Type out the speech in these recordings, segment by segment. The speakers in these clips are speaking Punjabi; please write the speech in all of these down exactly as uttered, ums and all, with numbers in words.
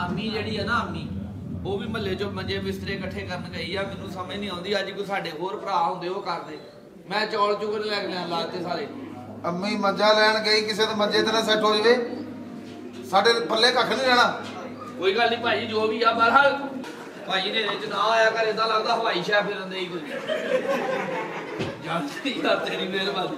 अम्मी जिहड़ी है ना अम्मी वो भी महल्ले चो मंजे बिस्तरे इकट्ठे करन गई आ। मैनूं समझ नहीं आउंदी अज कोई साडे होर भरा हुंदे वो करदे। मैं चौल चुगड़ लैके लैन लाते सारे। अम्मी मंजा लैन गई किसी दे मंजे ते ना सैट हो जावे साडे पल्ले कख नहीं रहना। कोई गल नहीं भाई जो भी आ बहरहाल भाई ने रिच ना आया कर इदां लगदा हवाई शह फिरन दे ही कोई जानती यार तेरी मेहरबानी।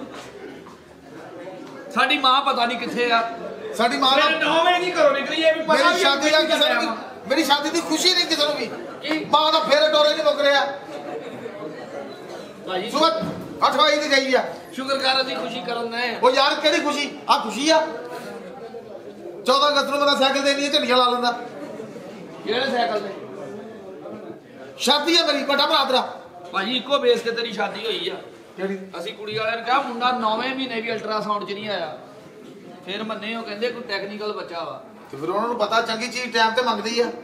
साडी मां पता नहीं किथे आ। साडी मां मेरे नौ वजे नहीं घरों निकली है भी पता मेरी शादी दा किसे नु मेरी शादी दी खुशी नहीं किसे नु भी की मां दा फेरे टोरे नहीं मुक रहा भाई। सुबह आठ बजे दी गई आ शुक्र कर असी खुशी करन है। ओ यार केड़ी खुशी आ खुशी आ चौदह अगस्त ਨੂੰ ਮੇਰਾ ਸਾਈਕਲ ਦੇਣੀ ਹੈ ਝੰਡੀਆਂ ਲਾ ਲੈਂਦਾ। ਕਿਹੜੇ ਸਾਈਕਲ ਤੇ शादी है मेरी बड़ा भरा तेरा भाजी इको बेस ते तेरी शादी हुई आ। केड़ी ਅਸੀਂ ਕੁੜੀ ਵਾਲਿਆਂ ਨੇ ਕਿਹਾ ਮੁੰਡਾ ਨੌਵੇਂ ਮਹੀਨੇ ਵੀ ਅਲਟਰਾਸਾਊਂਡ 'ਚ ਨਹੀਂ ਆਇਆ। ਫਿਰ ਮੰਨੇ ਉਹ ਕਹਿੰਦੇ ਕੋਈ ਟੈਕਨੀਕਲ ਬੱਚਾ ਵਾ ਤੇ ਫਿਰ ਉਹਨਾਂ ਨੂੰ ਪਤਾ ਚੰਗੀ ਚੀਜ਼ ਟਾਈਮ ਤੇ ਮੰਗਦੀ ਆ।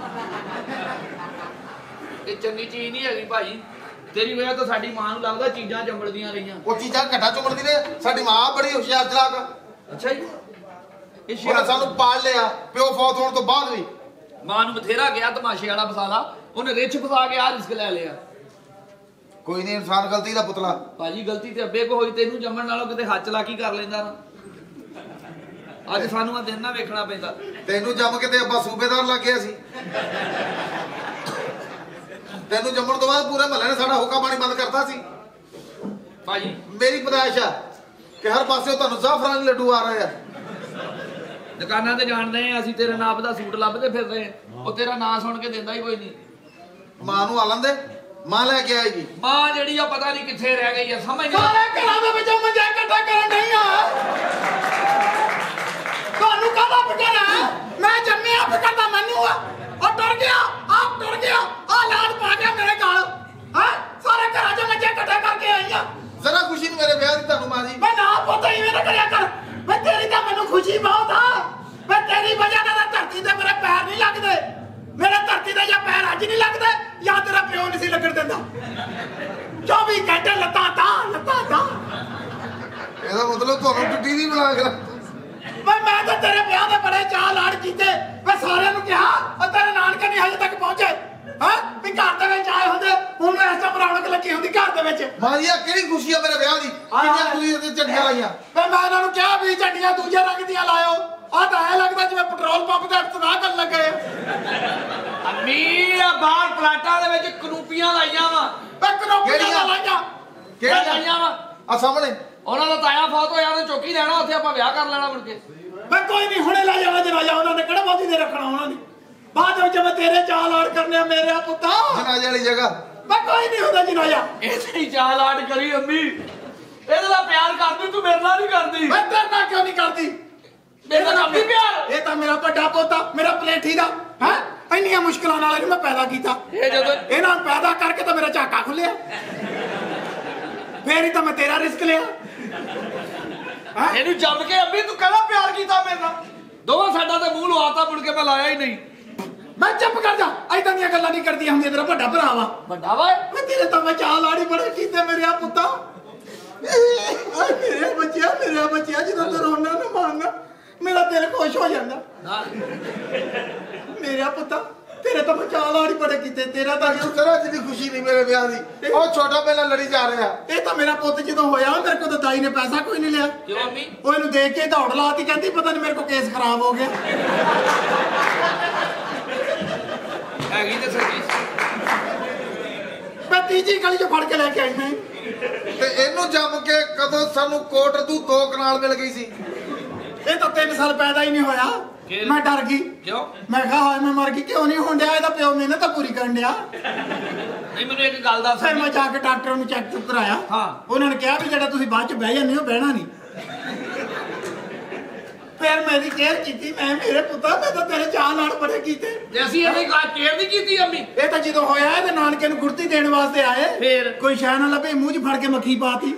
ਇਹ ਚੰਗੀ ਚੀਜ਼ ਨਹੀਂ ਹੈਗੀ ਭਾਜੀ। ਤੇਰੀ ਵਜ੍ਹਾ ਤੋਂ ਸਾਡੀ ਮਾਂ ਨੂੰ ਲੱਗਦਾ ਚੀਜ਼ਾਂ ਚੰਬੜਦੀਆਂ ਰਹੀਆਂ। ਉਹ ਚੀਜ਼ਾਂ ਘਟਾ ਚੁੰਮੜਦੀ ਨੇ। ਸਾਡੀ ਮਾਂ ਬੜੀ ਹੁਸ਼ਿਆਰ ਚਲਾਕ। ਅੱਛਾ ਜੀ ਇਹ ਉਹਨੇ ਸਾਨੂੰ ਪਾਲ ਲਿਆ ਪਿਓ ਫੌਤ ਹੋਣ ਤੋਂ ਬਾਅਦ ਵੀ। ਮਾਂ ਨੂੰ ਬਥੇਰਾ ਗਿਆ ਤਮਾਸ਼ੇ ਵਾਲਾ ਫਸਾਲਾ ਉਹਨੇ ਰਿਛ ਫਸਾ ਕੇ ਆ ਰਿਸਕ ਲੈ ਲਿਆ। ਕੋਈ ਨਹੀਂ ਇਨਸਾਨ ਗਲਤੀ ਦਾ ਪੁਤਲਾ। ਭਾਜੀ ਗਲਤੀ ਤੇ ਅੱਬੇ ਕੋ ਹੋਈ ਤੈਨੂੰ ਜੰਮਣ ਨਾਲੋਂ ਕਿਤੇ ਹੱਥ ਚਲਾਕੀ ਕਰ ਲੈਂਦਾ ਨਾ। ਅੱਜ ਸਾਨੂੰ ਆ ਦਿਨ ਨਾ ਵੇਖਣਾ ਪੈਂਦਾ। ਤੈਨੂੰ ਜੰਮ ਕੇ ਤੇ ਅੱਬਾ ਸੂਬੇਦਾਰ ਲੱਗ ਗਿਆ ਸੀ। ਤੈਨੂੰ ਜੰਮਣ ਤੋਂ ਬਾਅਦ ਪੂਰੇ ਮਹੱਲੇ ਨੇ ਸਾਡਾ ਹੁੱਕਾ ਪਾਣੀ ਬੰਦ ਕਰਤਾ ਸੀ। ਭਾਜੀ ਮੇਰੀ ਪਦਾਇਸ਼ ਆ ਕਿ ਹਰ ਪਾਸੇ ਤੁਹਾਨੂੰ ਜ਼ਾਫਰਾਨੀ ਲੱਡੂ ਆ ਰਹੇ ਆ। ਦੁਕਾਨਾਂ ਤੇ ਜਾਣਦੇ ਆ ਅਸੀਂ ਤੇਰੇ ਨਾਪ ਦਾ ਸੂਟ ਲੱਭਦੇ ਫਿਰਦੇ ਆ। ਉਹ ਤੇਰਾ ਨਾਂ ਸੁਣ ਕੇ ਦਿੰਦਾ ਹੀ ਕੋਈ ਨਹੀਂ। ਮਾਂ ਨੂੰ ਆਲਣ ਦੇ ਮਾਂ ਲੈ ਕੇ ਆਏਗੀ। ਮਾਂ ਜਿਹੜੀ ਆ ਪਤਾ ਨਹੀਂ ਕਿੱਥੇ ਰਹਿ ਗਈ ਆ ਸਮਝ ਨਹੀਂ। ਸਾਰੇ ਘਰਾਂ ਦੇ ਵਿੱਚੋਂ ਮੰਜੇ ਇਕੱਠਾ ਕਰਨ ਨਹੀਂ ਆ। ਤੁਹਾਨੂੰ ਕਾਹਦਾ ਫਿਕਰ ਹੈ? ਮੈਂ ਜੰਮਿਆ ਫਿਕਰ ਤਾਂ ਮੈਨੂੰ ਆ। ਉਹ ਡਰ ਗਿਆ ਆਪ ਡਰ ਗਿਆ ਆ ਲਾਡ ਪਾ ਗਿਆ ਮੇਰੇ ਗਾਲ। ਹਾਂ ਸਾਰੇ ਘਰਾਂ 'ਚ ਮੰਜੇ ਇਕੱਠੇ ਕਰਕੇ ਆਈ ਆ। ਜ਼ਰਾ ਖੁਸ਼ੀ ਨੂੰ ਮੇਰੇ ਵਿਆਹ ਦੀ ਤੁਹਾਨੂੰ ਮਾਂ ਜੀ। ਮੈਂ ਨਾ ਪਤਾ ਹੀ ਮੇਰਾ ਕਰਿਆ ਕਰ। ਮੈਂ ਤੇਰੀ ਤਾਂ ਮੈਨੂੰ ਖੁਸ਼ੀ ਬਹੁਤ ਆ। ਮੈਂ ਤੇਰੀ ਵਜ੍ਹਾ ਨਾਲ ਧਰਤੀ ਤੇ ਮੇਰੇ ਪੈਰ ਨਹੀਂ ਲੱਗਦੇ। ਮੇਰੇ ਧਰਤੀ ਤੇ ਜਾਂ ਪੈਰ ਅੱਜ ਨਹੀਂ ਲੱਗਦੇ ਜਾਂ ਤੇਰਾ ਪਿਓ ਨਹੀਂ ਸੀ ਲੱਗਣ ਦਿੰਦਾ। ਚੌਵੀ ਘੰਟੇ ਲੱਤਾਂ ਤਾਂ ਲੱਤਾਂ ਤਾਂ। ਇਹਦਾ ਮਤਲਬ ਤੁਹਾਨੂੰ ਟੁੱਟੀ ਨਹੀਂ ਬਣਾ ਕੇ ਮੈਂ ਮੈਂ ਤਾਂ ਤੇਰੇ ਵਿਆਹ ਦੇ ਬੜੇ ਚਾਅ ਲਾੜ ਕੀਤੇ। ਮੈਂ ਸਾਰਿਆਂ ਨੂੰ ਕਿਹਾ ਉਹ ਤੇਰੇ ਨਾਨਕੇ ਨਹੀਂ ਹਜੇ ਤੱਕ ਪਹੁੰਚੇ। ਹਾਂ ਵੀ ਘਰ ਦੇ ਵਿੱਚ ਆਏ ਹੁੰਦੇ ਹੁਣ ਇਸ ਟਾਈਮ ਰੌਣਕ ਲੱਗੀ ਹੁੰਦੀ ਘਰ ਦੇ ਵਿੱਚ। ਮਾਂ ਜੀ ਆ ਕਿਹੜੀ ਖੁਸ਼ੀ ਆ ਮੇਰੇ ਵਿਆਹ ਦੀ ਕਿੰਨੀਆਂ ਤੁਸੀਂ ਤੇ ਝੰਡੀਆਂ ਲਾਈਆਂ। ਮੈਂ ਮੈਂ ਇਹਨਾਂ ਨੂੰ ਕਿਹਾ ਵੀ ਝੰਡੀਆਂ ਦੂਜੇ ਰੰਗ ਦੀਆਂ ਲਾਇਓ। ਆ ਤਾਂ ਐ ਲੱਗਦਾ ਜਿਵੇਂ ਪੈਟਰੋਲ ਪੰਪ ਤੇ ਇਤਨਾ ਕਰਨ ਲੱਗੇ। ਅੰਮੀ ਆ ਬਾਹਰ ਪਲਾਟਾਂ ਦੇ ਵਿੱਚ ਕਨੂਪੀਆਂ ਲਾਈਆਂ ਵਾ। ਮੈਂ ਕਨੋਪੀਆਂ ਲਾਈਆਂ ਕਿਹੜੀਆਂ ਲਾਈਆਂ ਵਾ? ਆ ਸਾਹਮਣੇ ਉਹਨਾਂ ਦਾ ਤਾਇਆ ਫੌਤ ਹੋਇਆ ਉਹਨੇ ਚੌਕੀ ਲੈਣਾ ਉੱਥੇ ਆਪਾਂ ਵਿਆਹ ਕਰ ਲੈਣਾ ਮੁੜ ਕੇ। ਮੈਂ ਕੋਈ ਨਹੀਂ ਹੁਣੇ ਲੈ ਜਾਣਾ ਜਨਾਜ਼ਾ ਉਹਨਾਂ ਨੇ ਕਿਹੜਾ ਬਹੁਤੀ ਦੇ ਰੱਖਣਾ ਉਹਨਾਂ ਨੇ। ਬਾਅਦ ਵਿੱਚ ਮੈਂ ਤੇਰੇ ਚਾਲ ਆੜ ਕਰਨੇ ਆ ਮੇਰੇ ਪੁੱਤਾ ਜਨਾਜ਼ੇ ਵਾਲੀ ਜਗ੍ਹਾ। ਮੈਂ ਕੋਈ ਨਹੀਂ ਹੁੰਦਾ ਜਨਾਜ਼ਾ। ਇਹਦੇ ਹੀ ਚਾਲ ਆੜ ਕਰੀ ਅੰਮੀ। ਇਹਦੇ ਨਾਲ ਪਿਆਰ ਕਰਦੀ ਤੂੰ ਮੇਰੇ ਨਾਲ ਨਹੀਂ ਕਰਦੀ। ਮੈਂ ਤੇਰੇ ਨਾਲ ਕਿਉਂ ਨਹੀਂ ਕਰਦੀ? ਮੇਰਾ ਨਾਮ ਵੀ ਪਿਆਰ। ਇਹ ਤਾਂ ਮੇਰਾ ਵੱਡਾ ਪੋਤਾ ਮੇਰਾ ਪਲੇਠੀ ਦਾ ਹੈ। ਇੰਨੀਆਂ ਮੁਸ਼ਕਲਾਂ ਨਾਲ ਇਹਨੂੰ ਮੈਂ ਪੈਦਾ ਕੀਤਾ। ਇਹ ਜਦੋਂ ਇਹਨਾਂ ਨੂੰ ਪੈਦਾ ਕਰਕੇ ਤਾਂ ਮੇਰਾ ਝਾਕਾ ਖੁੱਲਿਆ। ਫੇਰ ਹੀ ਤਾਂ ਮੈਂ ਤੇਰਾ ਰਿਸਕ ਲਿਆ। ਇਹਨੂੰ ਜੰਮ ਕੇ ਅੰਮੀ ਤੂੰ ਕਹਿੰਦਾ ਪਿਆਰ ਕੀਤਾ ਮੇਰੇ ਨਾਲ। ਦੋਵਾਂ ਸਾਡਾ ਤੇ ਮੂੰਹ ਲਵਾਤਾ ਮੁੜ ਕੇ ਮੈਂ ਲਾਇਆ ਹੀ ਨਹੀਂ। ਮੈਂ ਚੁੱਪ ਕਰ ਜਾ। ਐਦਾਂ ਦੀਆਂ ਗੱਲਾਂ ਨਹੀਂ ਕਰਦੀਆਂ ਹੁੰਦੀਆਂ। ਤੇਰਾ ਵੱਡਾ ਭਰਾ ਵਾ। ਵੱਡਾ ਵਾ ਮੈਂ ਤੇਰੇ ਤਾਂ ਮੈਂ ਚਾਲ ਆੜੀ ਬੜੇ ਕੀਤੇ ਮੇਰੇ ਪੁੱਤਾ। ਮੇਰੇ ਬੱਚਿਆ ਮੇਰੇ ਬੱਚਿਆ ਜਦੋਂ ਤੂੰ ਰੋਣਾ ਨਾ ਮਾਰਨਾ ਮੇਰਾ ਦਿਲ ਖੁਸ਼ ਹੋ ਜਾਂਦਾ। ਮੇਰਾ ਪੁੱਤਾ ਤੇਰੇ ਤਾਂ ਮੈਂ ਚਾਲ ਆੜੀ ਬੜੇ ਕੀਤੇ। ਤੇਰਾ ਤਾਂ ਜ਼ਰਾ ਜਿਹੀ ਖੁਸ਼ੀ ਨਹੀਂ ਮੇਰੇ ਵਿਆਹ ਦੀ। ਉਹ ਛੋਟਾ ਪਹਿਲਾਂ ਲੜੀ ਜਾ ਰਿਹਾ। ਇਹ ਤਾਂ ਮੇਰਾ ਪੁੱਤ ਜਦੋਂ ਹੋਇਆ ਮੇਰੇ ਕੋਲ ਤਾਂ ਦਾਈ ਨੇ ਪੈਸਾ ਕੋਈ ਨਹੀਂ ਲਿਆ। ਕਿਉਂ ਅੰਮੀ? ਉਹ ਇਹਨੂੰ ਦੇਖ ਕੇ ਦੌੜ ਲਾਤੀ ਕਹਿੰਦੀ ਪਤਾ ਨਹੀਂ ਮੇਰੇ ਕੋਲ ਕੇਸ ਖਰਾਬ ਹੋ ਗਿਆ। ਹੈਗੀ ਤੇ ਸੱਚੀ। ਮੈਂ ਤੀਜੀ ਗਲੀ 'ਚ ਫੜ ਕੇ ਲੈ ਕੇ ਆਈ ਮੈਂ। ਤੇ ਇਹਨੂੰ ਜੰਮ ਕੇ ਕਦੋਂ ਸਾਨੂੰ ਕੋਟ ਦੂ ਦੋ ਕਨਾਲ ਮਿਲ ਗਈ ਸੀ। ਇਹ ਤਾਂ ਤਿੰਨ ਸਾਲ ਪੈਦਾ ਹੀ ਨਹੀਂ ਹੋਇਆ। ਮੈਂ ਡਰ ਗਈ। ਕਿਉਂ? ਮੈਂ ਕਿਹਾ ਹਾਏ ਮੈਂ ਮਰ ਗਈ। ਕਿਉਂ ਨਹੀਂ ਹੋਣ ਡਿਆ? ਇਹਦਾ ਪਿਓ ਮਿਹਨਤ ਤਾਂ ਪੂਰੀ ਕਰਨ ਡਿਆ। ਨਹੀਂ ਮੈਨੂੰ ਇੱਕ ਗੱਲ ਦੱਸ। ਫਿਰ ਮੈਂ ਜਾ ਕੇ ਡਾਕਟਰ ਨੂੰ ਚੈੱਕ ਚੁੱਕ ਕਰਾਇਆ। ਹਾਂ ਉਹਨਾਂ ਨੇ ਕਿਹਾ ਵੀ ਜਿਹੜਾ ਤੁਸੀਂ ਬਾਅਦ 'ਚ ਬਹਿ ਜਾਂਦੇ ਹੋ ਬਹਿਣਾ ਨਹੀਂ। ਫਿਰ ਮੇਰੀ ਕੇਅਰ ਕੀਤੀ ਮੈਂ। ਮੇਰੇ ਪੁੱਤਾ ਮੈਂ ਤਾਂ ਤੇਰੇ ਚਾਹ ਨਾਲ ਬੜੇ ਕੀਤੇ। ਤੇ ਅਸੀਂ ਇਹਦੀ ਕੇਅਰ ਨਹੀਂ ਕੀਤੀ ਅੰਮੀ। ਇਹ ਤਾਂ ਜਦੋਂ ਹੋਇਆ ਇਹਦੇ ਨਾਨਕੇ ਨੂੰ ਗੁੜਤੀ ਦੇਣ ਵਾਸਤੇ ਆਏ। ਫਿਰ ਕੋਈ ਸ਼ੈ ਨਾ ਲੱਭੇ ਮੂੰਹ 'ਚ ਫੜ ਕੇ ਮੱਖੀ ਪਾਤੀ।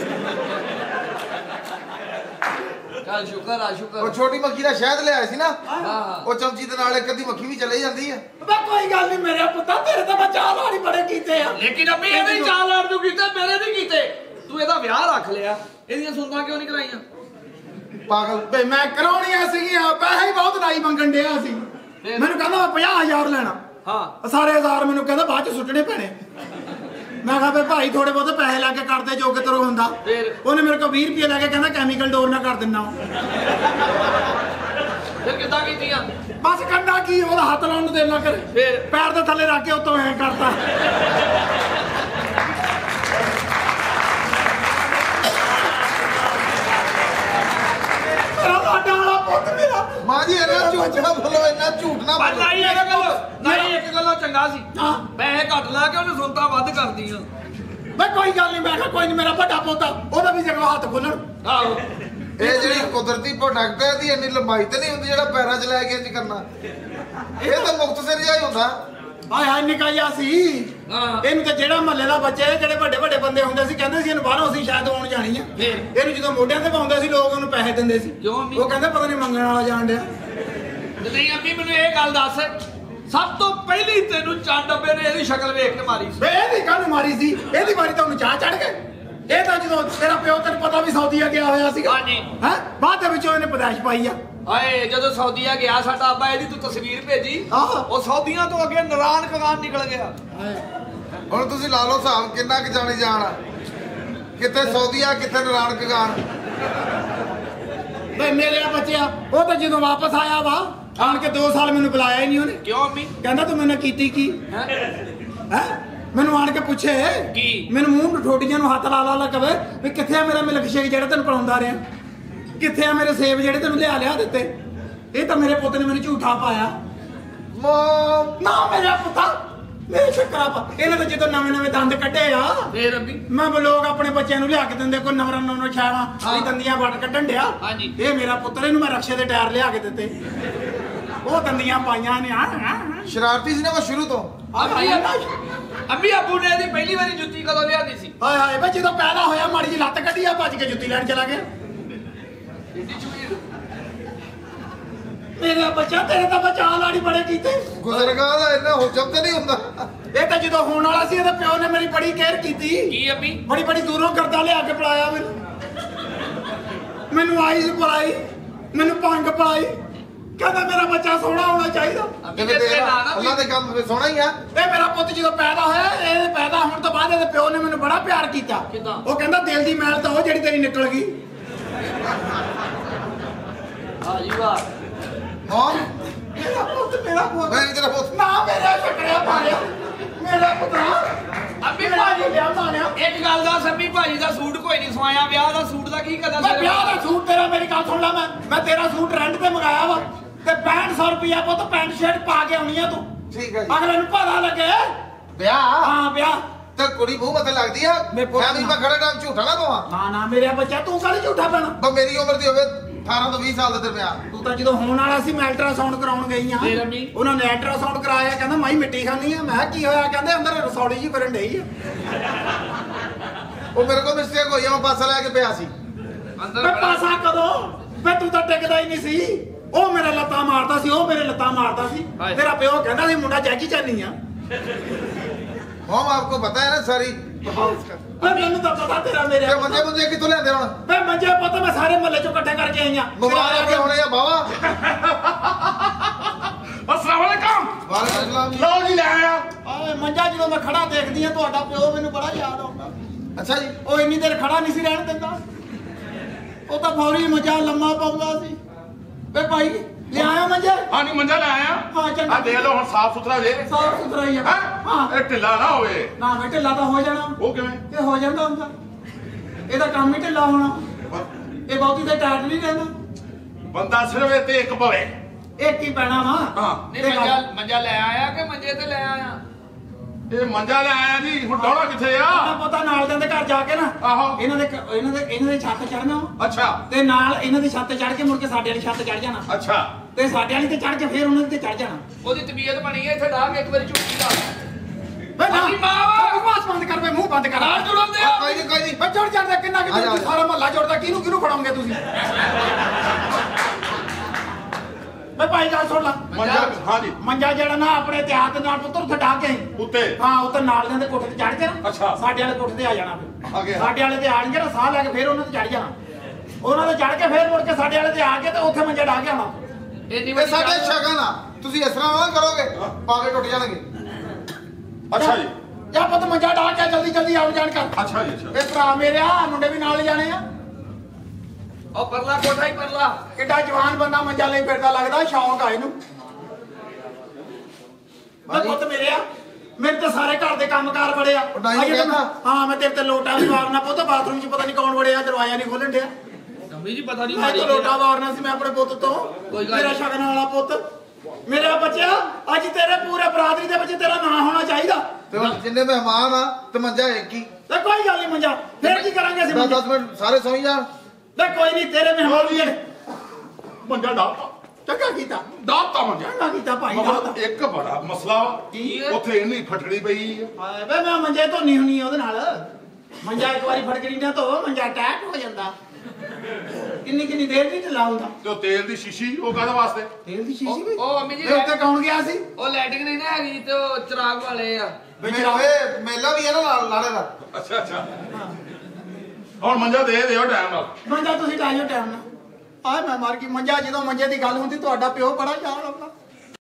ਚੱਲ ਸ਼ੁਕਰ ਆ ਸ਼ੁਕਰ। ਉਹ ਛੋਟੀ ਮੱਖੀ ਦਾ ਸ਼ਹਿਦ ਲਿਆਇਆ ਸੀ ਨਾ। ਹਾਂ ਉਹ ਚਮਚੀ ਦੇ ਨਾਲ ਇੱਕ ਅੱਧੀ ਮੱਖੀ ਵੀ ਚਲੇ ਜਾਂਦੀ ਆ। ਮੈਂ ਕੋਈ ਗੱਲ ਨਹੀਂ ਮੇਰੇ ਪੁੱਤਾ ਤੇਰੇ ਤਾਂ ਮੈਂ ਚਾਹ ਨਾਲ ਬੜੇ ਕੀਤੇ ਆ। ਲੇਕਿਨ ਅੰਮੀ ਇਹਦੇ ਚਾਲ ਆੜ ਤੂੰ ਕੀਤੇ ਮੇਰੇ ਨਹੀਂ ਕੀਤੇ। ਤੂੰ ਇਹਦਾ ਵਿਆਹ ਰੱਖ ਲਿਆ। ਇਹਦੀਆਂ ਸੁਣਦਾ ਕਿਉਂ ਨਹੀਂ ਕਰਾਈਆਂ? ਪਾਗਲ ਬਈ ਮੈਂ ਕਰਾਉਣੀਆਂ ਸੀਗੀਆਂ ਪੈਸੇ ਹੀ ਬਹੁਤ ਲਾਈ ਮੰਗਣ ਡਿਆ ਸੀ। ਮੈਨੂੰ ਕਹਿੰਦਾ ਮੈਂ ਪੰਜਾਹ ਹਜ਼ਾਰ ਲੈਣਾ ਹਾਂ ਸਾਰੇ ਹਜ਼ਾਰ ਮੈਨੂੰ ਕਹਿੰਦਾ ਬਾਅਦ ਚ ਸੁੱਟਣੇ ਪੈਣੇ ਮੈਂ ਕਿਹਾ ਵੀ ਭਾਈ ਥੋੜੇ ਬਹੁਤੇ ਪੈਸੇ ਲਾ ਕੇ ਕਰਦੇ ਜੋ ਕਿਤੋਂ ਹੁੰਦਾ ਫਿਰ ਉਹਨੇ ਮੇਰੇ ਕੋਲ ਵੀਹ ਰੁਪਏ ਲੈ ਕੇ ਕਹਿੰਦਾ ਕੈਮੀਕਲ ਡੋਰ ਨਾ ਕਰ ਦਿੰਦਾ ਫਿਰ ਕਿੱਦਾਂ ਕੀਤੀਆਂ ਬਸ ਕੰਡਾ ਕੀ ਉਹਦਾ ਹੱਥ ਲਾਉਣ ਨੂੰ ਦਿਲ ਨਾ ਕਰੇ ਫਿਰ ਪੈਰ ਦੇ ਥੱਲੇ ਰੱਖ ਕੇ ਉੱਤੋਂ ਐ ਕਰਤਾ ਮੇਰਾ ਲਾਡਾ ਵਾਲਾ ਪੁੱਤ ਮੇਰਾ ਮਾਂ ਜੀ ਇਹਨਾਂ ਝੂਠ ਨਾ ਬੋਲੋ ਇੰਨਾ ਝੂਠ ਨਾ ਪਰ ਬੋਲੋ ਨਹੀਂ ਇੱਕ ਗੱਲ ਨਹੀਂ ਇੱਕ ਗੱਲੋਂ ਚੰਗਾ ਸੀ ਹਾਂ ਪੈਸੇ ਘੱਟ ਲਾ ਕੇ ਉਹਨੇ ਸੁਣਤਾ ਵੱਧ ਕਰਦੀਆਂ ਬਈ ਕੋਈ ਗੱਲ ਨਹੀਂ ਮੈਂ ਕਿਹਾ ਕੋਈ ਨਹੀਂ ਮੇਰਾ ਵੱਡਾ ਪੋਤਾ ਉਹਦਾ ਵੀ ਜਗ੍ਹਾ ਹੱਥ ਖੋਲਣ ਆਹੋ ਇਹ ਜਿਹੜੀ ਕੁਦਰਤੀ ਪ੍ਰੋਡਕਟ ਹੈ ਇਹਦੀ ਇੰਨੀ ਲੰਬਾਈ ਤੇ ਨਹੀਂ ਹੁੰਦੀ ਜਿਹੜਾ ਪੈਰਾਂ 'ਚ ਲੈ ਕੇ ਇੰਜ ਕਰਨਾ ਇਹ ਤਾਂ ਮੁਕਤਸਰ ਜਿਹਾ ਹੀ ਹੁੰਦਾ ਹਾਏ ਹਾਏ ਨਿਕਾਇਆ ਸੀ ਹਾਂ ਇਹਨੂੰ ਤੇ ਜਿਹੜਾ ਮਹੱਲੇ ਦਾ ਬੱਚਾ ਹੈ ਜਿਹੜੇ ਵੱਡੇ ਵੱਡੇ ਬੰਦੇ ਹੁੰਦੇ ਸੀ ਕਹਿੰਦੇ ਸੀ ਇਹਨੂੰ ਬਾਹਰੋਂ ਅਸੀਂ ਸ਼ਾਇਦ ਆਉਣ ਜਾਣੀ ਆ ਫਿਰ ਇਹਨੂੰ ਜਦੋਂ ਮੋਢਿਆਂ ਤੇ ਪਾਉਂਦੇ ਸੀ ਲੋਕ ਉਹਨੂੰ ਪੈਸੇ ਦਿੰਦੇ ਸੀ ਕਿਉਂ ਅੰਮੀ ਉਹ ਕਹਿੰਦੇ ਪਤਾ ਨਹੀਂ ਮੰਗਣ ਵਾਲਾ ਜਾਣ ਡਿਆ ਤੇ ਨਹੀਂ ਅੰਮੀ ਮੈਨੂੰ ਇਹ ਗੱਲ ਦੱਸ ਸਭ ਤੋਂ ਪਹਿਲੀ ਤੈਨੂੰ ਚੰਦ ਡੱਬੇ ਨੇ ਇਹਦੀ ਸ਼ਕਲ ਵੇਖ ਕੇ ਮਾਰੀ ਸੀ ਵੇ ਇਹਦੀ ਕਾਹਨੂੰ ਮਾਰੀ ਸੀ ਇਹਦੀ ਵਾਰੀ ਤਾਂ ਉਹਨੂੰ ਚਾਹ ਚੜ ਗਏ ਇਹ ਤਾਂ ਜਦੋਂ ਤੇਰਾ ਪਿਓ ਤੈਨੂੰ ਪਤਾ ਵੀ ਸਾਊਦੀਆ ਗਿਆ ਹੋਇਆ ਸੀਗਾ ਹਾਂਜੀ ਹੈ ਬਾਅਦ ਦੇ ਵਿੱਚ ਉਹਨੇ ਪਦਾਇਸ਼ ਪਾਈ ਆ ਹਾਏ ਜਦੋਂ ਸਾਊਦੀਆ ਗਿਆ ਸਾਡਾ ਅੱਬਾ ਇਹਦੀ ਤੂੰ ਤਸਵੀਰ ਭੇਜੀ ਆਹ ਉਹ ਸਾਊਦੀਆਂ ਤੋਂ ਅੱਗੇ ਨਰਾਨ ਕਗਾਨ ਨਿਕਲ ਗਿਆ ਹੁਣ ਤੁਸੀਂ ਲਾ ਲਓ ਹਿਸਾਬ ਕਿੰਨਾ ਕੁ ਜਾਣੀ ਜਾਣ ਆ ਕਿੱਥੇ ਸੌਦੀਆ ਕਿੱਥੇ ਨਰਾਨ ਕਗਾਨ ਵੇ ਮੇਰੇ ਬੱਚਿਆ ਉਹ ਤਾਂ ਜਦੋਂ ਵਾਪਸ ਆਇਆ ਵਾ ਆਣ ਕੇ ਦੋ ਸਾਲ ਮੈਨੂੰ ਬੁਲਾਇਆ ਹੀ ਨਹੀਂ ਉਹਨੇ ਕਿਉਂ ਅੰਮੀ ਕਹਿੰਦਾ ਤੂੰ ਮੈਨੂੰ ਕੀਤੀ ਕੀ ਹੈਂ? ਹੈ ਮੈਨੂੰ ਆਣ ਕੇ ਪੁੱਛੇ ਕੀ ਮੈਨੂੰ ਮੂੰਹ ਠੋਡੀਆਂ ਨੂੰ ਹੱਥ ਲਾ ਲਾ ਲਾ ਕਵੇ ਵੀ ਕਿੱਥੇ ਆ ਮੇਰਾ ਮਿਲਕ ਸ਼ੇਕ ਜਿਹੜਾ ਤੈਨੂੰ ਪਿਲਾਉਂਦਾ ਰਿਹਾ ਕਿੱਥੇ ਆ ਮੇਰੇ ਸੇਬ ਜਿਹੜੇ ਤੈਨੂੰ ਲਿਆ ਲਿਆ ਦਿੱਤੇ ਇਹ ਤਾਂ ਮੇਰੇ ਪੁੱਤ ਨੇ ਮੈਨੂੰ ਝੂਠਾ ਪਾਇਆ ਮੋਮ ਨਾ ਮੇਰਾ ਪੁੱਤਾ ਮੇਰੇ ਸ਼ੱਕਰਾ ਪਾ ਇਹਨਾਂ ਤਾਂ ਜਦੋਂ ਨਵੇਂ ਨਵੇਂ ਦੰਦ ਕੱਢੇ ਆ ਫੇਰ ਅੰਮੀ ਮੈਂ ਲੋਕ ਆਪਣੇ ਬੱਚਿਆਂ ਨੂੰ ਲਿਆ ਕੇ ਦਿੰਦੇ ਕੋਈ ਨਵਰਾਂ ਨਵਰਾਂ ਛਾਵਾਂ ਹਾਂ। ਇਹ ਦੰਦੀਆਂ ਵੱਟ ਕੱਢਣ ਡਿਆ ਹਾਂਜੀ। ਇਹ ਮੇਰਾ ਪੁੱਤਰ ਇਹਨੂੰ ਮੈਂ ਰਕਸ਼ੇ ਦੇ ਟਾਇਰ ਲਿਆ ਕੇ ਦਿੱਤੇ ਉਹ ਦੰਦੀਆਂ ਪਾਈਆਂ ਨੇ ਆ ਸ਼ਰਾਰਤੀ ਸੀ ਨਾ ਉਹ ਸ਼ੁਰੂ ਤੋਂ ਅੰਮੀ ਅੰਮੀ ਅੱਬੂ ਨੇ ਇਹਦੀ ਪਹਿਲੀ ਵਾਰੀ ਜੁੱਤੀ ਕਦੋਂ ਲਿਆਂਦੀ ਸੀ ਹਾਏ ਹਾਏ ਬਈ ਜਦੋਂ ਪੈਦਾ ਹੋਇਆ ਮਾੜੀ ਜੀ ਲੱਤ ਕੱਢੀ ਆ ਭੱਜ ਕੇ ਜੁੱਤੀ ਲੈਣ ਚਲਾ ਗਿਆ ਇੱਡੀ ਚੁਗਲੀ ਮੇਰਾ ਬੱਚਾ ਤੇਰੇ ਤਾਂ ਬਚਾ ਲਾੜੀ ਬੜੇ ਕੀਤੇ ਗੁਜ਼ਰਗਾ ਦਾ ਇੰਨਾ ਹੁਜਮ ਤੇ ਨਹੀਂ ਹੁੰਦਾ ਇਹ ਤਾਂ ਜਦੋਂ ਹੋਣ ਵਾਲਾ ਸੀ ਇਹਦੇ ਪਿਓ ਨੇ ਮੇਰੀ ਬੜੀ ਕੇਅਰ ਕੀਤੀ ਕੀ ਅੰਮੀ ਬੜੀ ਬੜੀ ਦੂਰੋਂ ਕਰਦਾ ਲਿਆ ਕੇ ਪਲਾਇਆ ਮੈਨੂੰ ਮੈਨੂੰ ਆਈਜ਼ ਪਲਾਈ ਮੈਨੂੰ ਪੰਗ ਪਲਾਈ ਕਹਿੰਦਾ ਮੇਰਾ ਬੱਚਾ ਸੋਹਣਾ ਹੋਣਾ ਚਾਹੀਦਾ ਅੰਮੀ ਕਿਵੇਂ ਦੇ ਤੇਰਾ ਨਾ ਨਾ ਅੱਲਾ ਦੇ ਕੰਮ ਫਿਰ ਸੋਹਣਾ ਹੀ ਆ ਇਹ ਮੇਰਾ ਪੁੱਤ ਜਦੋਂ ਪੈਦਾ ਹੋਇਆ ਇਹ ਪੈਦਾ ਹੋਣ ਤੋਂ ਬਾਅਦ ਇਹਦੇ ਪਿਓ ਨੇ ਮੈਨੂੰ ਬੜਾ ਪਿਆਰ ਕੀਤਾ ਕਿੱਦਾਂ? ਉਹ ਕਹਿੰਦਾ ਦਿਲ ਦੀ ਮੈਲ ਤਾਂ ਉਹ ਜਿਹੜੀ ਤੇਰੀ ਨਿਕਲ ਗਈ ਹਾਂ ਜੀ ਵਾਹ ਮੋਮ ਮੇਰਾ ਪੁੱਤ ਮੇਰਾ ਪੁੱਤ ਮੈਂ ਨਹੀਂ ਤੇਰਾ ਪੁੱਤ ਨਾ ਮੇਰਾ ਸ਼ਕਰਿਆ ਮਾਰਿਆ ਮੇਰਾ ਪੁੱਤਰਾ ਅੰਮੀ ਮੇਰਾ ਜੀ ਵਿਆਹ ਮਾਰਿਆ ਇੱਕ ਗੱਲ ਦਾ ਸੰਮੀ ਭਾਜੀ ਦਾ ਸੂਟ ਕੋਈ ਨਹੀਂ ਸਵਾਇਆ ਵਿਆਹ ਦਾ ਸੂਟ ਦਾ ਕੀ ਕਰਦਾ ਮੈਂ ਵਿਆਹ ਦਾ ਸੂਟ ਤੇਰਾ ਮੇਰੀ ਗੱਲ ਸੁਣ ਲੈ ਮੈਂ ਮੈਂ ਤੇਰਾ ਸੂਟ ਰੈਂਟ ਤੇ ਮੰਗਾਇਆ ਵਾ ਤੇ ਪੈਂਹਠ ਸੌ ਰੁਪਇਆ ਪੁੱਤ ਪੈਂਟ ਸ਼ਰਟ ਪਾ ਕੇ ਆਉਣੀ ਆ ਤੂੰ ਠੀਕ ਹੈ ਜੀ ਅਗਲੇ ਨੂੰ ਪਤਾ ਲੱਗੇ ਵਿਆਹ ਹਾਂ ਵਿਆਹ ਤੇ ਕੁੜੀ ਮੂੰਹ ਮੱਥੇ ਲੱਗਦੀ ਆ ਮੇਰੇ ਪੁੱਤ ਮੈਂ ਵੀ ਮੈਂ ਖੜਾ ਟਾਈਮ ਝੂਠਾ ਨਾ ਪਵਾਂ ਨਾ ਨਾ ਮੇਰਾ ਬੱਚਾ ਤੂੰ ਕਾਹਲੀ ਝੂਠਾ ਪੈਣਾ ਬਸ ਮੇਰੀ ਉਮਰ ਦੀ ਹੋਵੇ ਅਠਾਰਾਂ ਤੋਂ ਵੀਹ ਸਾਲ ਦੇ ਦਰਮਿਆਨ ਤੂੰ ਤਾਂ ਜਦੋਂ ਹੋਣ ਵਾਲਾ ਸੀ ਮੈਂ ਅਲਟਰਾਸਾਊਂਡ ਕਰਾਉਣ ਗਈ ਆ ਫੇਰ ਅੰਮੀ? ਉਹਨਾਂ ਨੇ ਅਲਟਰਾਸਾਊਂਡ ਕਰਾਇਆ ਕਹਿੰਦਾ ਮਾਈ ਮਿੱਟੀ ਖਾਣੀ ਆ ਮੈਂ ਕਿਹਾ ਕੀ ਹੋਇਆ ਕਹਿੰਦੇ ਅੰਦਰ ਰਸੌੜੀ ਜੀ ਫਿਰਨ ਡਈ ਆ ਉਹ ਮੇਰੇ ਕੋਲ ਮਿਸਟੇਕ ਹੋਈ ਆ ਮੈਂ ਪਾਸਾ ਲੈ ਕੇ ਪਿਆ ਸੀ ਅੰਦਰ ਮੈਂ ਬੜਾ- ਪਾਸਾ ਕਦੋਂ ਮੈਂ ਤੂੰ ਤਾਂ ਟਿਕਦਾ ਹੀ ਨਹੀਂ ਸੀ ਉਹ ਮੇਰੇ ਲੱਤਾਂ ਮਾਰਦਾ ਸੀ ਉਹ ਮੇਰੇ ਲੱਤਾਂ ਮਾਰਦਾ ਸੀ ਹਾਏ। ਤੇਰਾ ਪਿਓ ਕਹਿੰਦਾ ਸੀ ਮੁੰਡਾ ਜੈਕੀ ਚਾਨੀ ਆ ਮੋਮ ਆਪਕੋ ਪਤਾ ਹੈ ਨਾ ਸਾਰੀ ਮੈਂ ਮੈਨੂੰ ਤਾਂ ਪਤਾ ਤੇਰਾ ਮੇਰੇ ਤੇ ਮੰਜੇ ਮੁੰਜੇ ਕਿੱਥੋਂ ਲਿਆਂਦੇ ਹੁਣ ਮੈਂ ਮੰਜੇ ਪੁੱਤ ਮੈਂ ਸਾਰੇ ਮਹੱਲੇ ਚੋਂ ਇਕੱਠੇ ਕਰਕੇ ਆਈ ਆ ਮੁਬਾਰਕ ਆ ਕੇ ਹੋਣੇ ਆ ਬਾਵਾ ਅਸਲਾਮ ਵਾਲੇਕਮ ਵਾਲੇਕੁਮ ਸਲਾਮ ਜੀ ਲਓ ਜੀ ਲੈ ਆਇਆ ਆਏ ਮੰਜਾ ਜਦੋਂ ਮੈਂ ਖੜਾ ਦੇਖਦੀ ਆ ਤੁਹਾਡਾ ਪਿਓ ਮੈਨੂੰ ਬੜਾ ਯਾਦ ਆਉਂਦਾ ਅੱਛਾ ਜੀ ਉਹ ਇੰਨੀ ਦੇਰ ਖੜਾ ਨਹੀਂ ਸੀ ਰਹਿਣ ਦਿੰਦਾ ਉਹ ਤਾਂ ਫੌਰੀ ਮੰਜਾ ਲੰਮਾ ਪਾਉਂਦਾ ਸੀ ਵੇ ਭਾਈ ਲੈ ਆਇਆ ਮੰਜੇ ਹਾਂ ਨਹੀਂ ਮੰਜਾ ਲੈ ਆਇਆ ਹਾਂ ਚੰਗਾ ਆ ਦੇਖ ਲਓ ਹੁਣ ਸਾਫ ਸੁਥਰਾ ਜੇ ਸਾਫ ਸੁਥਰਾ ਹੀ ਆ ਹੈਂ? ਹਾਂ ਇਹ ਢਿੱਲਾ ਨਾ ਹੋਵੇ ਨਾ ਮੈਂ ਢਿੱਲਾ ਤਾਂ ਹੋ ਜਾਣਾ ਉਹ ਕਿਵੇਂ ਇਹ ਹੋ ਜਾਂਦਾ ਹੁੰਦਾ ਇਹਦਾ ਕੰਮ ਹੀ ਢਿੱਲਾ ਹੋਣਾ ਇਹ ਬਹੁਤੀ ਤੇ ਟਾਇਟ ਨਹੀਂ ਰਹਿੰਦਾ ਬੰਦਾ ਸਿਰਫ ਇਹ ਤੇ ਇੱਕ ਭਵੇ ਇੱਕ ਹੀ ਪੈਣਾ ਵਾ ਹਾਂ ਨਹੀਂ ਮੰਜਾ ਮੰਜਾ ਲੈ ਆਇਆ ਕਿ ਮੰਜੇ ਤੇ ਲੈ ਆਇਆ ਇਹ ਮੰਜਾ ਲੈ ਆਇਆ ਜੀ ਹੁਣ ਡੋਲਾ ਕਿੱਥੇ ਆ ਮੈਨੂੰ ਪਤਾ ਨਾਲ ਦੇ ਘਰ ਜਾ ਕੇ ਨਾ ਆਹੋ ਇਹਨਾਂ ਦੇ ਕ- ਇਹਨਾਂ ਦੇ ਇਹਨਾਂ ਦੇ ਛੱਤ ਚੜਨਾ ਅੱਛਾ ਤੇ ਨਾਲ ਇਹਨਾਂ ਦੀ ਛੱਤ ਚੜ ਕੇ ਮੁੜ ਕੇ ਸਾਡੇ ਵਾਲੀ ਛੱਤ ਚੜ ਜਾਣਾ ਅੱਛਾ ਤੇ ਸਾਡੇ ਵਾਲੀ ਤੇ ਚੜ ਕੇ ਫਿਰ ਉਹਨਾਂ ਦੀ ਤੇ ਚੜ ਜਾਣਾ ਉਹਦੀ ਤਬੀਅਤ ਬਣੀ ਹੈ ਇੱਥੇ ਢਾਹ ਕੇ ਇੱਕ ਵਾਰੀ ਝੁੱਟੀ ਲਾ ਵੇ ਨਾ ਆਪਣੀ ਮਾਂ ਵਾ। ਬਕਵਾਸ ਬੰਦ ਕਰ ਵੇ ਮੂੰਹ ਬੰਦ ਕਰ ਨਾਲ ਜੁੜਨ ਦਿਓ ਕੋਈ ਨਹੀਂ ਕੋਈ ਨਹੀਂ ਵੇ ਜੁੜ ਜਾਂਦਾ ਕਿੰਨਾ ਕਿ ਆ ਜਾ, ਆ ਜਾ। ਸਾਰਾ ਮਹੱਲਾ ਜੁੜਦਾ ਕਿਹਨੂੰ ਕਿਹਨੂੰ ਫੜਾਉਂਗੇ ਤੁਸੀਂ ਵੇ ਭਾਈ ਗੱਲ ਸੁਣ ਲੈ ਮੰਜਾ ਹਾਂ ਜੀ ਮੰਜਾ ਜਿਹੜਾ ਨਾ ਆਪਣੇ ਇਤਿਹਾਸ ਨਾਲ ਪੁੱਤਰ ਉੱਥੇ ਢਾ ਕੇ ਆਈ। ਉੱਤੇ ਹਾਂ ਉੱਤੇ ਨਾਲ ਦੇ ਕੋਠੇ ਤੇ ਚੜ ਕੇ ਨਾ ਅੱਛਾ। ਸਾਡੇ ਵਾਲੇ ਕੋਠੇ ਤੇ ਆ ਜਾਣਾ ਫਿਰ ਆ ਗਿਆ। ਸਾਡੇ ਵਾਲੇ ਤੇ ਆਣਗੇ ਨਾ ਸਾਹ ਲੈ ਕੇ ਫਿਰ ਉਹਨਾਂ ਤੇ ਚੜ ਜਾਣਾ ਉਹਨਾਂ ਤੇ ਚੜ ਕੇ ਫਿਰ ਮੁੜ ਕੇ ਸਾਡੇ ਵਾਲੇ ਤੇ ਆ ਕੇ ਤੇ ਉੱਥੇ ਮੰਜਾ ਢਾ ਕੇ ਆਉਣਾ ਇੰਨੀ ਇਹ ਵੱਡੀ ਸਾਡੇ ਗੱਲ- ਸ਼ਗਨ ਆ ਤੁਸੀਂ ਇਸ ਤਰ੍ਹਾਂ ਨਾ ਕਰੋਗੇ ਪਾ ਕੇ ਟੁੱਟ ਜਾਣਗੇ। ਅੱਛਾ ਜੀ ਜਾਂ ਪੁੱਤ ਮੰਜਾ ਢਾ ਕੇ ਜਲਦੀ ਜਲਦੀ ਆਉ ਜਾਣ ਕਰ। ਅੱਛਾ ਜੀ ਅੱਛਾ ਇਹ ਭਰਾ ਮੇਰੇ ਆ ਮੁੰਡੇ ਵੀ ਨਾਲ ਜਾਣੇ ਆ। ਉਹ ਪਰਲਾ ਕੋਠਾ ਹੀ ਪਰਲਾ ਕਿੱਡਾ ਜਵਾਨ ਬੰਦਾ ਮੰਜਾ ਲਈ ਫਿਰਦਾ ਲੱਗਦਾ ਸ਼ੌਂਕ ਆ ਇਹਨੂੰ। ਮੈਂ ਪੁੱਤ ਮੇਰੇ ਆ ਮੇਰੇ ਤੇ ਸਾਰੇ ਘਰ ਦੇ ਕੰਮਕਾਰ ਬੜੇ ਆ। ਉਹ ਡਾਈ ਨੂੰ ਕਹਿੰਦਾ। ਹਾਂ ਮੈਂ ਤੇਰੇ ਤੇ ਲੋਟਾ ਵੀ ਮਾਰਨਾ ਪੁੱਤ ਬਾਥਰੂਮ 'ਚ ਪਤਾ ਨਹੀਂ ਕੌਣ ਵੜਿਆ ਦਰਵਾਜ਼ਾ ਨਹੀਂ ਖੋਲਣ ਡਿਆ। ਮੰਮੀ ਜੀ ਪਤਾ ਨਹੀਂ ਮੈਂ ਤਾਂ ਲੋਟਾ ਮਾਰਨਾ ਸੀ ਮੈਂ ਆਪਣੇ ਪੁੱਤ ਤੋਂ। ਕੋਈ ਗੱਲ ਮੇਰਾ ਨਹੀਂ। ਸ਼ਗਨ ਵਾਲਾ ਪੁੱਤ ਮੇਰਾ ਬੱਚਾ ਅੱਜ ਤੇਰੇ ਪੂਰੇ ਬਰਾਦਰੀ ਦੇ ਵਿੱਚ ਤੇਰਾ ਨਾਂ ਹੋਣਾ ਚਾਹੀਦਾ। ਤੇ ਹੁਣ ਜਿੰਨੇ ਮਹਿਮਾਨ ਆ ਤੇ ਮੰਜਾ ਇੱਕ ਹੀ। ਤੇ ਕੋਈ ਗੱਲ ਨਹੀਂ ਮੰਜਾ ਫੇਰ ਕੀ ਕਰਾਂਗੇ ਅਸੀਂ ਦਸ ਮੰਜਾ? ਦਸ ਮਿੰਟ ਸਾਰੇ ਸੌਂ ਜਾਣ। ਤੇ ਕੋਈ ਨਹੀਂ ਤੇਰੇ ਮਹਿਮਾਨ ਵੀ ਨੇ। ਮੰਜਾ ਡਾਤਾ ਚੰਗਾ ਕੀਤਾ ਡਾਤਾ ਮੰਜਾ ਚੰਗਾ ਕੀਤਾ ਭਾਈ ਮਗਰ ਦਾ। ਇੱਕ ਬੜਾ ਮਸਲਾ ਵਾ ਕੀ ਹੈ? ਉੱਥੇ ਇੰਨੀ ਫਟੜੀ ਪਈ ਆ। ਹਾਏ ਵੇ ਮੈਂ ਮੰਜੇ ਧੋਨੀ ਹੁੰਨੀ ਆ ਉਹਦੇ ਨਾਲ। ਮੰਜਾ ਇੱਕ ਵਾਰੀ ਫੜਕੜੀ ਨਾ ਧੋ ਮੰਜਾ ਟੈਟ ਹੋ ਜਾਂਦਾ। ਕਿੰਨੀ ਕਿੰਨੀ ਦੇਰ ਨਹੀਂ ਢਿੱਲਾ ਹੁੰਦਾ। ਤੇ ਉਹ ਤੇਲ ਦੀ ਸ਼ੀਸ਼ੀ ਉਹ ਕਾਹਦੇ ਵਾਸਤੇ? ਤੇਲ ਦੀ ਸ਼ੀਸ਼ੀ ਵੀ ਉਹ ਮੰਮੀ ਜੀ ਇਹ ਉੱਤੇ ਕੌਣ ਗਿਆ ਸੀ? ਉਹ ਲੈਟਿੰਗ ਨਹੀਂ ਨਾ ਹੈਗੀ ਤੇ ਉਹ ਚਿਰਾਗ ਵਾਲੇ ਆ। ਮੇਰਾ ਇਹ ਮੇਲਾ ਵੀ ਹੈ ਨਾ ਲਾ- ਲਾੜੇ ਦਾ। ਅੱਛਾ ਅੱਛਾ ਹੁਣ ਮੰਜਾ ਦੇ ਦਿਓ ਟਾਈਮ ਨਾਲ। ਮੰਜਾ ਤੁਸੀਂ ਲਾਇਓ ਟਾਈਮ ਨਾਲ। ਆਏ ਮੈਂ ਮਾਰ ਗਈ ਮੰਜਾ ਜਦੋਂ ਮੰਜੇ ਦੀ ਗੱਲ ਹੁੰਦੀ ਤੁਹਾਡਾ ਪਿਓ ਬੜਾ ਯਾਦ ਆਉਂਦਾ।